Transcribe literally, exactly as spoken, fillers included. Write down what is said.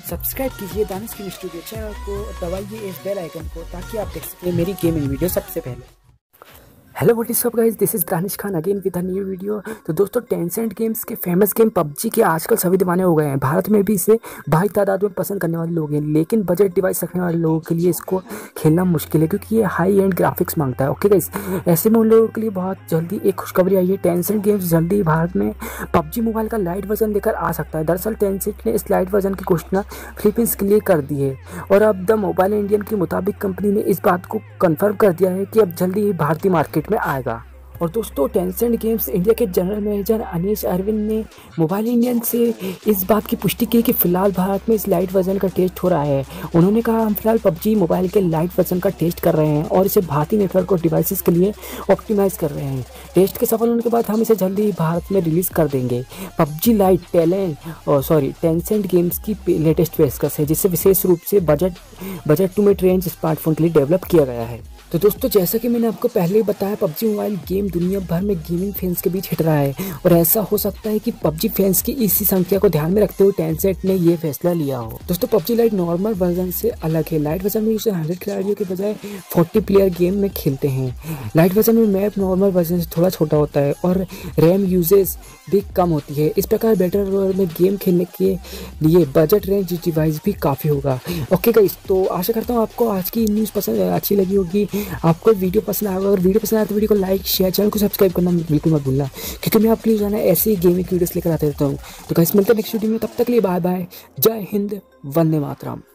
Subscribe कीजिए Danish gaming studio channel को, दबाइए इस बेल आइकन को ताकि आप देख सकें मेरी गेमिंग वीडियो सबसे पहले। Hello what is up guys, this is Danish Khan again with a new video. तो दोस्तों, टेंसेंट गेम्स के फेमस गेम पबजी के आजकल सभी दीवाने हो गए हैं। भारत में भी इसे भारी तादाद में पसंद करने वाले लोग हैं, लेकिन बजट डिवाइस रखने वाले लोगों के लिए इसको खेलना मुश्किल है क्योंकि ये हाई एंड ग्राफिक्स मांगता है। ओके गाइस, ऐसे में उन लोगों के लिए बहुत जल्दी एक खुशखबरी आई है। टेंसेंट गेम्स जल्दी भारत में पबजी मोबाइल का लाइट वर्जन लेकर आ सकता है। दरअसल टेंसेंट ने इस लाइट वर्जन की घोषणा फिलीपींस के लिए कर दी है और अब द मोबाइल इंडियन के मुताबिक कंपनी ने इस बात को कन्फर्म कर दिया है कि अब जल्दी ही भारतीय मार्केट में आएगा। और दोस्तों, टेंसेंट गेम्स इंडिया के जनरल मैनेजर अनीश अरविंद ने मोबाइल इंडियन से इस बात की पुष्टि की कि फिलहाल भारत में इस लाइट वर्जन का टेस्ट हो रहा है। उन्होंने कहा, हम फिलहाल पबजी मोबाइल के लाइट वर्जन का टेस्ट कर रहे हैं और इसे भारतीय नेटवर्क और डिवाइसेस के लिए ऑप्टिमाइज कर रहे हैं। टेस्ट के सफल होने के बाद हम इसे जल्दी ही भारत में रिलीज कर देंगे। पबजी लाइट टैलेंट और सॉरी टेंसेंट गेम्स की लेटेस्ट पेशकश है, जिसे विशेष रूप से budget budget to mid range smartphone के लिए डेवलप किया गया है। तो दोस्तों, जैसा कि मैंने आपको पहले ही बताया, पबजी मोबाइल गेम दुनिया भर में गेमिंग फैंस के बीच हिट रहा है और ऐसा हो सकता है कि पबजी फैंस की इसी संख्या को ध्यान में रखते हुए टेंसेंट ने ये फैसला लिया हो। दोस्तों, पबजी लाइट नॉर्मल वर्जन से अलग है। लाइट वर्जन में यूजर हंड्रेड खिलाड़ियों के बजाय फोर्टी प्लेयर गेम में खेलते हैं। लाइट वर्जन में मैप नॉर्मल वर्जन से थोड़ा छोटा होता है और रैम यूजेज भी कम होती है। इस प्रकार बेटर में गेम खेलने के लिए बजट रेंज डिवाइस भी काफ़ी होगा। ओके गाइस, तो आशा करता हूँ आपको आज की न्यूज़ पसंद अच्छी लगी होगी। आपको वीडियो पसंद आएगा, अगर वीडियो पसंद आए तो वीडियो को लाइक शेयर, चैनल को सब्सक्राइब करना बिल्कुल मत भूलना, क्योंकि मैं आपके लिए जाना ऐसे ही गेमिंग वीडियोस लेकर आते रहता हूँ। तो गाइस, मिलते हैं नेक्स्ट वीडियो में, तब तक के लिए बाय बाय, जय हिंद, वंदे मातरम।